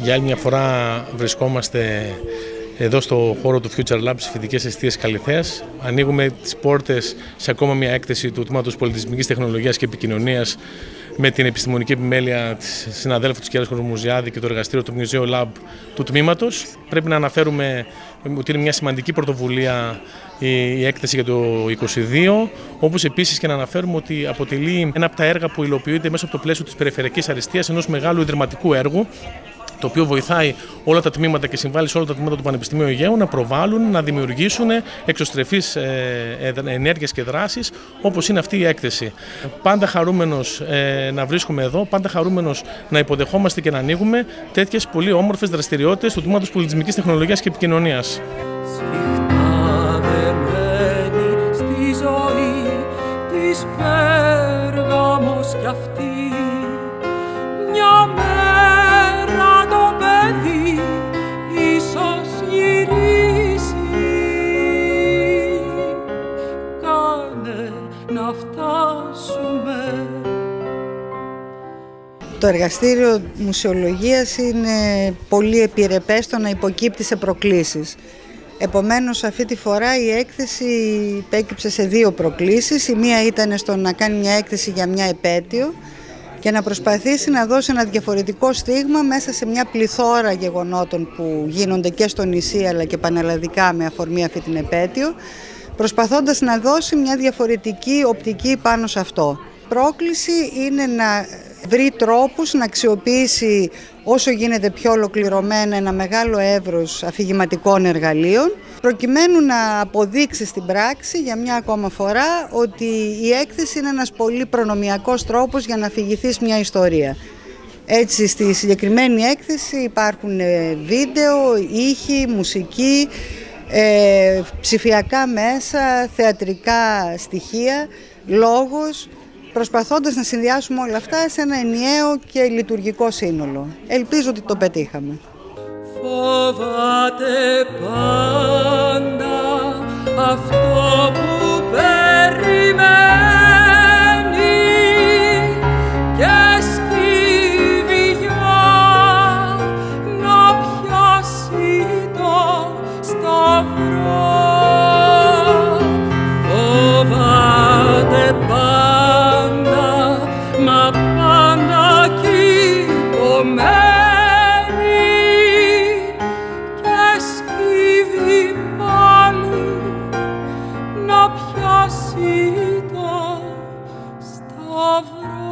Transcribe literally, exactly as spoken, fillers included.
Για άλλη μια φορά βρισκόμαστε εδώ στο χώρο του Future Lab, στις φοιτητικές εστίες Καλιθέας. Ανοίγουμε τις πόρτες σε ακόμα μια έκθεση του Τμήματος Πολιτισμικής Τεχνολογίας και Επικοινωνίας με την επιστημονική επιμέλεια της συναδέλφου της κ. Χορμουζιάδη και το εργαστήριο του Museum Lab του τμήματος. Πρέπει να αναφέρουμε ότι είναι μια σημαντική πρωτοβουλία η έκθεση για το είκοσι δύο, όπως επίσης και να αναφέρουμε ότι αποτελεί ένα από τα έργα που υλοποιείται μέσα από το πλαίσιο της περιφερειακής αριστείας, ενός μεγάλου ιδρυματικού έργου, το οποίο βοηθάει όλα τα τμήματα και συμβάλλει σε όλα τα τμήματα του Πανεπιστημίου Αιγαίου να προβάλλουν, να δημιουργήσουν εξωστρεφείς ενέργειες και δράσεις, όπως είναι αυτή η έκθεση. Πάντα χαρούμενος να βρίσκομαι εδώ, πάντα χαρούμενος να υποδεχόμαστε και να ανοίγουμε τέτοιες πολύ όμορφες δραστηριότητες του Τμήματος Πολιτισμικής Τεχνολογίας και Επικοινωνίας. Στη ζωή της Πέργαμος κι αυτή μια μέρα το παιδί ίσως γυρίσει. Κάνε να φτάσουμε. Το εργαστήριο μουσεολογίας είναι πολύ επιρρεπές στο να υποκύπτει σε προκλήσεις. Επομένως, αυτή τη φορά η έκθεση υπέκυψε σε δύο προκλήσεις. Η μία ήταν στο να κάνει μια έκθεση για μια επέτειο και να προσπαθήσει να δώσει ένα διαφορετικό στίγμα μέσα σε μια πληθώρα γεγονότων που γίνονται και στο νησί αλλά και πανελλαδικά με αφορμή αυτή την επέτειο, προσπαθώντας να δώσει μια διαφορετική οπτική πάνω σε αυτό. Πρόκληση είναι να βρει τρόπους να αξιοποιήσει όσο γίνεται πιο ολοκληρωμένα ένα μεγάλο εύρος αφηγηματικών εργαλείων, προκειμένου να αποδείξει στην πράξη για μια ακόμα φορά ότι η έκθεση είναι ένας πολύ προνομιακός τρόπος για να αφηγηθείς μια ιστορία. Έτσι, στη συγκεκριμένη έκθεση υπάρχουν βίντεο, ήχοι, μουσική, ε, ψηφιακά μέσα, θεατρικά στοιχεία, λόγος, προσπαθώντας να συνδυάσουμε όλα αυτά σε ένα ενιαίο και λειτουργικό σύνολο. Ελπίζω ότι το πετύχαμε. Φοβάται πάντα αυτό που περιμένει και σκύβει για να πιάσει το σταυρό. Φοβάται πάντα, μα πάντα κυπωμένη και σκύβει πάλι να πιάσει το σταυρό.